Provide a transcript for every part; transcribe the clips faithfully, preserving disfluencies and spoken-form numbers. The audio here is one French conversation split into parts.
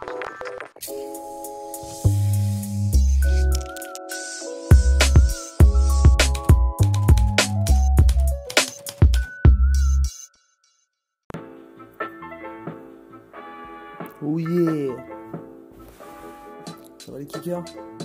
Oh yeah. Ça va les kickers?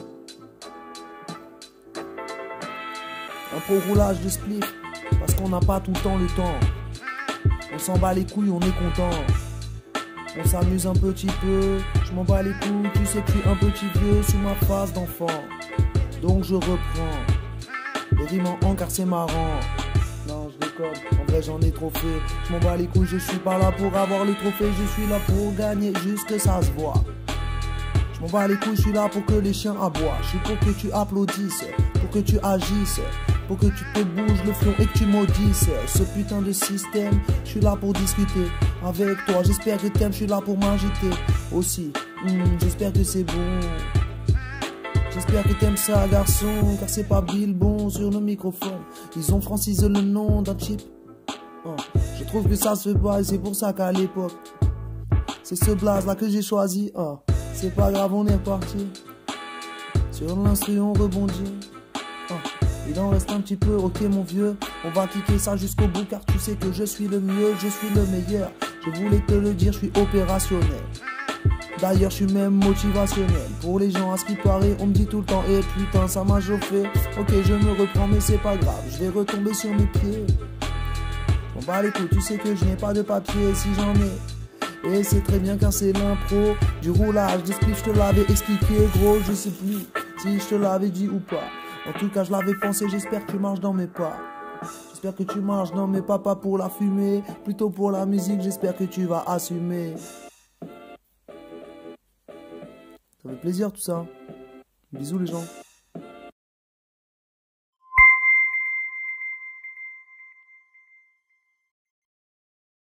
Un pro roulage de spliff, parce qu'on n'a pas tout le temps le temps. On s'en bat les couilles, on est content. On s'amuse un petit peu, je m'en bats les couilles, tu sais que je suis un petit vieux sous ma face d'enfant. Donc je reprends, les rimes en an car c'est marrant. Non je déconne, en vrai j'en ai trop fait. Je m'en bats les couilles, je suis pas là pour avoir le trophée. Je suis là pour gagner, juste que ça se voit. Je m'en bats les couilles, je suis là pour que les chiens aboient. Je suis pour que tu applaudisses, pour que tu agisses, pour que tu te bouges le fion et que tu maudisses ce putain de système. Je suis là pour discuter avec toi, j'espère que t'aimes, je suis là pour m'agiter aussi. hmm, J'espère que c'est bon, j'espère que t'aimes ça garçon, car c'est pas Bilbon sur le microphone. Ils ont francisé le nom d'un chip. oh. Je trouve que ça se fait pas et c'est pour ça qu'à l'époque c'est ce blaze là que j'ai choisi. oh. C'est pas grave, on est reparti. Sur l'instru on rebondit. oh. Il en reste un petit peu, ok mon vieux. On va cliquer ça jusqu'au bout car tu sais que je suis le mieux, je suis le meilleur. Je voulais te le dire, je suis opérationnel. D'ailleurs je suis même motivationnel. Pour les gens à ce qui paraît, on me dit tout le temps eh putain ça m'a chauffé. Ok je me reprends mais c'est pas grave, je vais retomber sur mes pieds. Bon bah les couilles, tu sais que je n'ai pas de papier si j'en ai. Et c'est très bien car c'est l'impro du roulage des spliffs, je te l'avais expliqué gros. Je sais plus si je te l'avais dit ou pas. En tout cas je l'avais pensé, j'espère que tu marches dans mes pas. J'espère que tu marches dans mes pas, pas pour la fumée, plutôt pour la musique, j'espère que tu vas assumer. Ça fait plaisir tout ça. Bisous les gens.